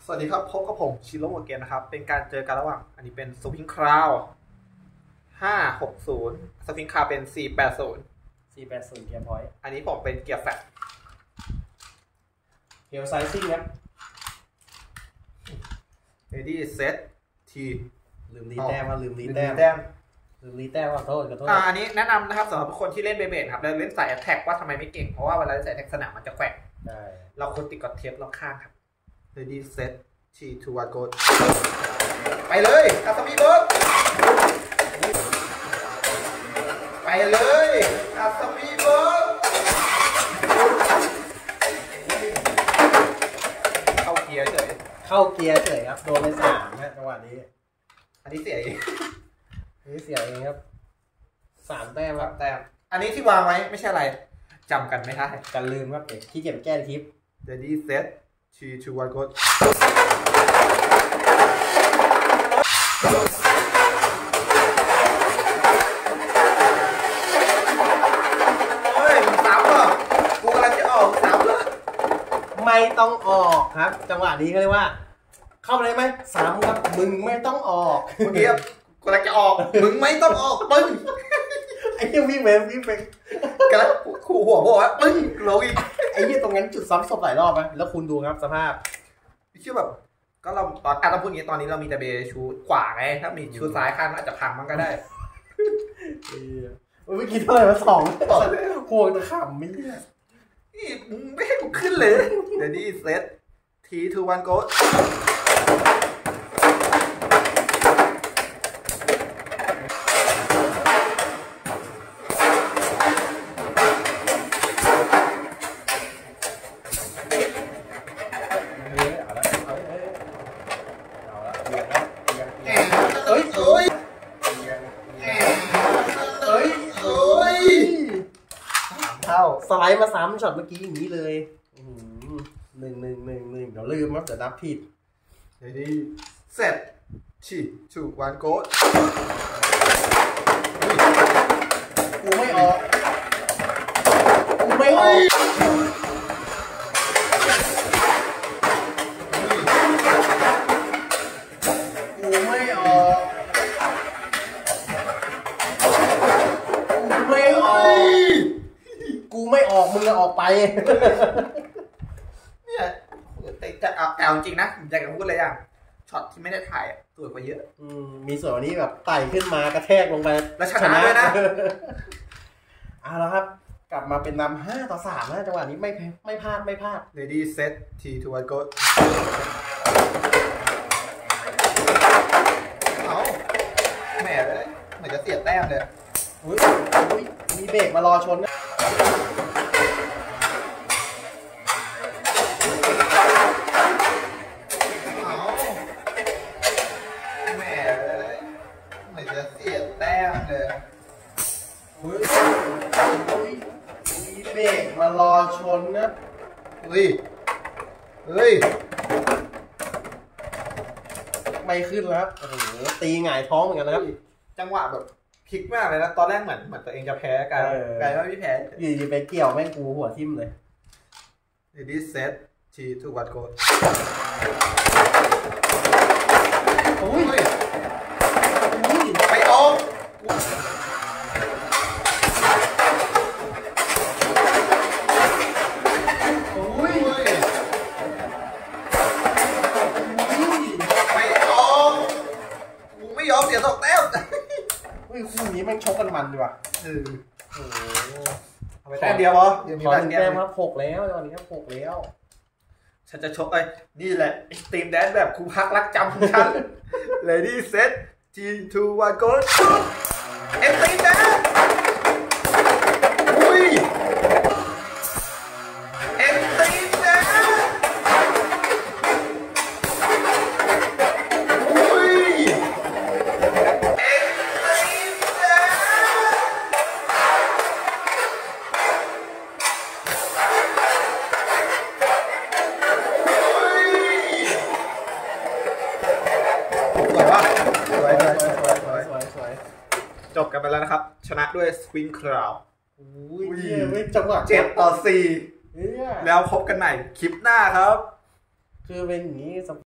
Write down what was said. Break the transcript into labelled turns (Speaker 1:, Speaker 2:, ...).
Speaker 1: สวัสดีครับพบกับผมชิโร่โมเกนนะครับเป็นการเจอกันระหว่างอันนี้เป็นสวิงคราว560สวิงคราวเป็น480
Speaker 2: เกียร์พอยต์
Speaker 1: อันนี้ผมเป็นเกียร์แฟลต
Speaker 2: เกียร์ไซซิ่งครับ
Speaker 1: ready set T
Speaker 2: ลืมรีแต้มว่าลืมรีแต้มว่าโทษ
Speaker 1: อันนี้แนะนำนะครับสำหรับคนที่เล่นเบเบดครับแล้วเล่นสายแอตแทกว่าทำไมไม่เก่งเพราะว่าเวลาเล่นสายแอตแทกสนามมันจะแกว่งเราควรติดกับเทปรอบข้างครับ ready set T to one go ไปเลยอาซามิเบิร์กไปเลยอาซามิเบิร์กเข้าเกียร์เฉย
Speaker 2: ครับโดนไป3นะจังหวะนี้
Speaker 1: อันนี้เสียเอง
Speaker 2: ครับ3แต้มครับ
Speaker 1: อันนี้ที่วางไว้ไม่ใช่อะไรจำกันไม่ได้
Speaker 2: กันลืมครับเด็กที่เก็บแก้คลิป
Speaker 1: ready set 3 2 1 go
Speaker 2: ไม่ต้องออกครับจังหวะนี้เขาเรียกว่าเข้าไปได้ไหม3ครับมึงไม่ต้องออก
Speaker 1: เมื่อกี้กูกำลังจะออกมึงไม่ต้องออกปึ้ง
Speaker 2: ไอ้เหี้ยวิ่งไป
Speaker 1: กำลังขู่หัวบอกว่าปึ้งลงอีก
Speaker 2: ไอ้เหี้ยตรงนั้นจุดซ้ำศพหลายรอบไหมแล้วคุณดูครับสภาพ
Speaker 1: ชื่อแบบก็เราตอนเราพูดอย่างนี้ตอนนี้เรามีแต่เบชูขวาไงถ้ามีชูซ้ายข้างอาจจะพังมันก็ได้
Speaker 2: เมื่อกี้เท่าไหร่มา2ห่วงตะขำไม่เนี่ย
Speaker 1: นี่มึงไม่ให้กูขึ้นเลยเดี๋ยวนี้เซตทีทูวันโก
Speaker 2: สไลด์มา3ช็อตเมื่อกี้อย่างนี้เลย1 เดี๋ยวลืมครับเดี๋ยวนับผิด
Speaker 1: เดี๋ยวนี้เสร็จฉีดชูวันโกด
Speaker 2: กูไม่ออกมึงจะออกไป
Speaker 1: เนี่ยแต่จะเอาจริงนะอยากจะพูดอะไรอย่างช็อตที่ไม่ได้ถ่ายสวยกว่าเยอะ
Speaker 2: มีส่วนนี้แบบไต่ขึ้นมากระแทกลงไป
Speaker 1: แล้วชนะด้วยนะ
Speaker 2: เอาแล้วครับกลับมาเป็นนำ5-3นะจังหวะนี้ไม่พลาด
Speaker 1: ready set T to one go เอาแหมเลยเหมือนจะเสียแต้มเลย
Speaker 2: มีเบรกมารอชนนะเบรกมารอชนนะ
Speaker 1: เฮ้ย
Speaker 2: ไม่ขึ้นแล้วครับโอ้โหตีหงายท้องเหมือนกันนะครับ
Speaker 1: จังหวะแบบพลิกมากเลยนะตอนแรกเหมือนตัวเองจะแพ้กันกลายว่าไม่แพ้
Speaker 2: อยู่ไปเกี่ยวแม่งกูหัวทิ่มเลย
Speaker 1: ready set T to one go
Speaker 2: โอ้ย
Speaker 1: ไปออกเสีย2 แต้ม
Speaker 2: คู่นี้แม่งชกกันมันดีว่ะ
Speaker 1: แต้มเดียวเหรอ
Speaker 2: ขอ1 แต้มครับ6แล้วตอนนี้ครับ6แล้ว
Speaker 1: ฉันจะชกนี่แหละไอ้สตรีมแดนแบบครูพักรักจำของฉัน Ready set T 2 1 go เอ็มสตรีมแดนจบกันไปแล้วนะครับชนะด้วยสวิงคราว
Speaker 2: จังหวะ
Speaker 1: 7-4แล้วพบกันใหม่คลิปหน้าครับ
Speaker 2: คือเป็นอย่างนี้